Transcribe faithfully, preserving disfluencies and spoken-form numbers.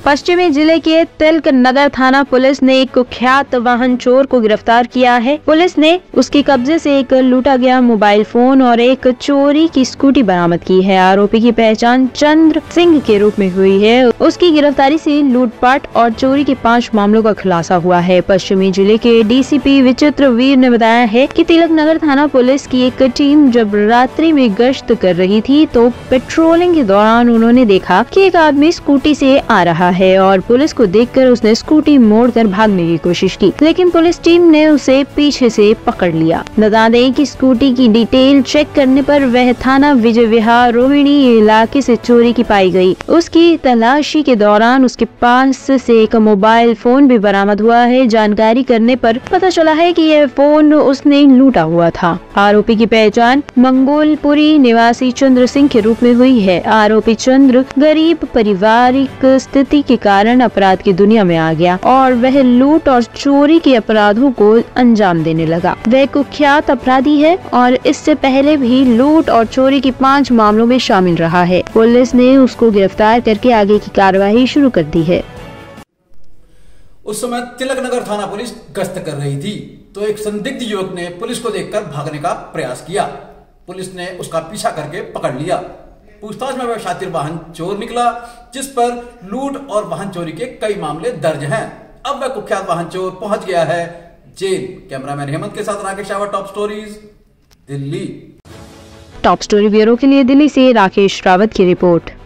पश्चिमी जिले के तिलक नगर थाना पुलिस ने एक कुख्यात वाहन चोर को गिरफ्तार किया है। पुलिस ने उसके कब्जे से एक लूटा गया मोबाइल फोन और एक चोरी की स्कूटी बरामद की है। आरोपी की पहचान चंद्र सिंह के रूप में हुई है। उसकी गिरफ्तारी से लूटपाट और चोरी के पाँच मामलों का खुलासा हुआ है। पश्चिमी जिले के डीसीपी विचित्र वीर ने बताया है कि तिलक नगर थाना पुलिस की एक टीम जब रात्रि में गश्त कर रही थी तो पेट्रोलिंग के दौरान उन्होंने देखा कि एक आदमी स्कूटी से आ रहा है और पुलिस को देखकर उसने स्कूटी मोड़कर भागने की कोशिश की, लेकिन पुलिस टीम ने उसे पीछे से पकड़ लिया। बता दें कि स्कूटी की डिटेल चेक करने पर वह थाना विजय विहार रोहिणी इलाके से चोरी की पाई गई। उसकी तलाशी के दौरान उसके पास से एक मोबाइल फोन भी बरामद हुआ है। जानकारी करने पर पता चला है कि यह फोन उसने लूटा हुआ था। आरोपी की पहचान मंगोलपुरी निवासी चंद्र सिंह के रूप में हुई है। आरोपी चंद्र गरीब पारिवारिक स्थिति के कारण अपराध की दुनिया में आ गया और वह लूट और चोरी के अपराधों को अंजाम देने लगा। वह कुख्यात अपराधी है और इससे पहले भी लूट और चोरी के पाँच मामलों में शामिल रहा है। पुलिस ने उसको गिरफ्तार करके आगे की कार्रवाई शुरू कर दी है। उस समय तिलक नगर थाना पुलिस गश्त कर रही थी तो एक संदिग्ध युवक ने पुलिस को देखकर भागने का प्रयास किया। पुलिस ने उसका पीछा करके पकड़ लिया। पूछताछ में वह शातिर वाहन चोर निकला, जिस पर लूट और वाहन चोरी के कई मामले दर्ज हैं। अब वह कुख्यात वाहन चोर पहुंच गया है जेल। कैमरामैन हेमंत के साथ Rakesh Rawat, top stories, Delhi. Top story bureau के लिए दिल्ली से राकेश रावत की रिपोर्ट।